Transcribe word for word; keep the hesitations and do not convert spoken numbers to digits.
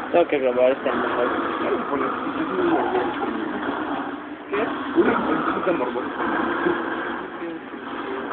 Tengo que grabar este mejor. Bueno, yo soy un